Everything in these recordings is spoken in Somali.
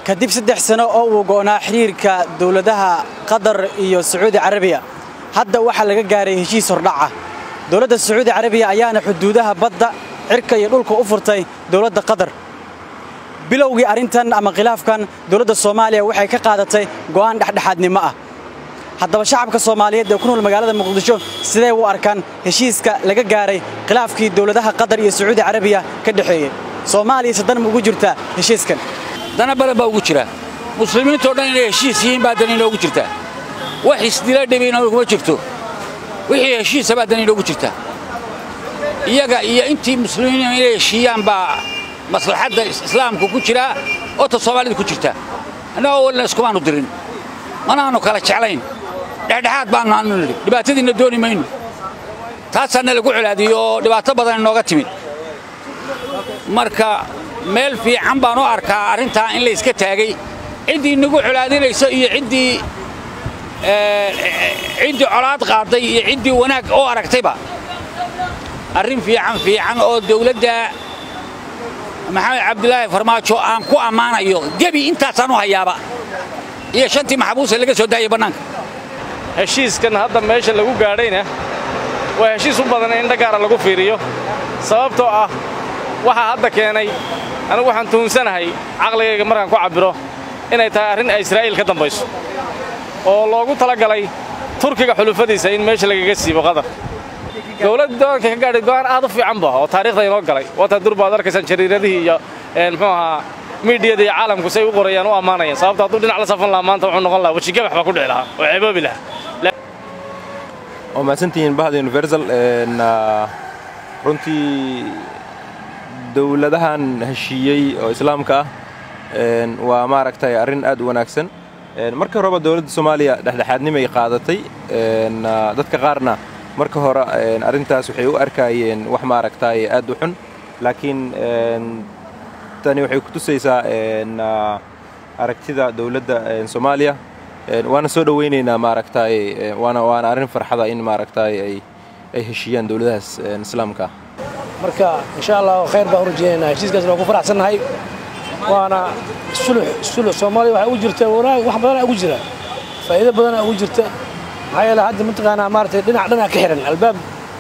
kadib 3 sano oo uu go'naa xiriirka dawladaha Qatar iyo Saudi Arabia hadda waxa laga gaaray heshiis hordhaca dawladda Saudi Arabia ayaana xuduudaha badda cirka iyo dhulka u furtay dawladda Qatar bilowgii arintan ama khilaafkan dawladda Soomaaliya waxay ka qaadatay go'aan dhexdhexaadnimo ah haddaba shacabka Soomaaliyeed ee ku nool magaalada Muqdisho sidee u arkaan heshiiska laga gaaray khilaafkii dawladaha Qatar iyo Saudi Arabia ka dhaxeeyay Soomaaliya sadan ugu jirta heshiiskan dana badan baa ugu jira muslimiinta oo dhan inay heshiis yihiin baa dan inoogu jirta wax isdila dhibina ugu jirto wixii heshiis baa dan inoogu jirta iyaga iyo intii muslimiin inay heshiiyaan baa maslaxadda islaamku ku jira oo ta Soomaalida ku jirta anaa wala isku maanu dirin manaanu kala jeclayn dhexdhexaad baan naanu dhibaatadiina dooni mayno taasana lagu culaadiyo dhibaato badan inooga timid marka meel fiican baan u arkaa arinta in la iska taagay cidii nagu culaadinayso iyo cidii colaad qaaday iyo cidii wanaag oo aragtayba arin fiican oo dawladda maxamed cabdilaahi farmaajo aan ku amaanayo gabi intaasaan u hayaaba iyo shantii maxbuus laga soo daayay banaanka heshiiskan hadda meesha lagu gaadhayna waa heshiis u badan in dhagaara lagu fiiriyo sababtoo ah waxa hadda keenay anigu waxaan tuunsanahay aqligayga markaan ku cabiro inay tahay arrin Israa'iil ka dambayso oo loogu talagalay Turkiga xulufadiisa in meesha lagaga siibo Qatar dawladda ka gaadhay go'aan aad u fiican baa oo taariikhda inoo galay wata durbaad arkaysan jariiradihii iyo muxuu ahaa media iyo caalamku say u qorayaan u amaanayaan sababta hadduu dhinac la safan lahaa maanta wuxuu noqon lahaa wajiga waxba ku dhici lahaa oo ceeboobi lahaa oo maasantiin bahda universal runtii dawladahan heshiiyay oo islaamka ah waa maaragtay arrin aad u wanaagsan marka hore dawladda Soomaaliya dhexdhexaadnimo ay qaadatay dadka qaarna marka hore arintaas waxay u arkayeen wax maaragtay aad u xun laakiin tani waxay ku tusaysaa aragtida dawladda Soomaaliya waana soo dhaweynaynaa maaragtay waana arrin farxada in maaragtay ay heshiiyaan dawladahaas islaamka marka insha Allah khayr baa urjeena heshiiskaas loo ku faraxsanahay waana sulh Soomaaliya waxa u jirta wanaag wax badan ugu jira faa'iido badan ugu jirta maxay la hadda mintaqana maartay dhinac ka xiran albaab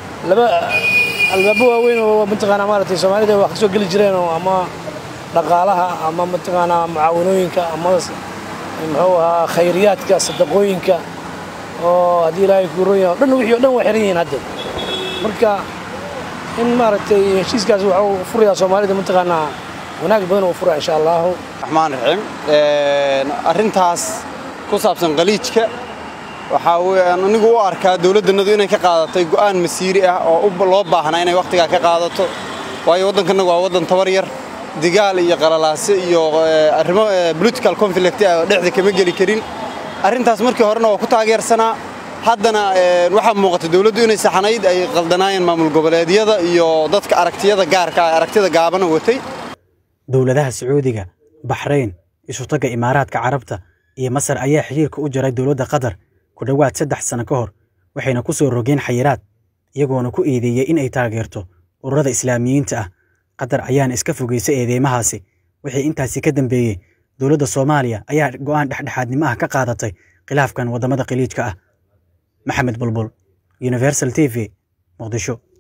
waaweyn oo mintaqana maartay Soomaalida wax soo gali jireen ama dhaqaalaha ama mintaqana mucaawanooyinka ama muxuu ahaa khayriyaadka sadaqooyinka oo hadii Ilaahay ku rooyo dhan wixii dhan way xiran yihiin hadda marka in maartay heshiiskaas wuxuu furayaa Soomaalida mintaqana wanaag badan oo furaa insha Allah Rahmaan Rahiim arintaas ku saabsan Khaliijka waxa weeyaan anigu u arkaa dawladdanadu inay ka qaadatay go'aan masiiri ah oo loo baahnaa inay waqtiga ka qaadato waayo waddankana waa waddan tabar yar digaal iyo qalalaase iyo arrimo political conflict ah dhexda kama gali karin arintaas markii horena waa ku taageersanaa haddana waxa muuqata dawladdu inay saxanayd ay qaldanaayeen maamul goboleedyada iyo dadka aragtiyada gaarka ah aragtida gaaban watay dawladaha Sacuudiga Bahrain isutaga Imaaraadka Carabta iyo Masar ayaa xiriirka u jaray dawladda Qatar ku dhawaad 3 sano ka hor waxayna ku soo rogeen xayiraad iyagoona ku eedeeyay in ay taageerto ururada islaamiyiinta ah Qatar ayaana iska fogeysay eedeymahaasi wixii intaasi ka dambeeyay dawladda Soomaaliya ayaa go'aan dhexdhexaadnimo ah ka qaadatay khilaafkan wadamada Khaliijka ah Maxamed Bulbul Universal TV Muqdisho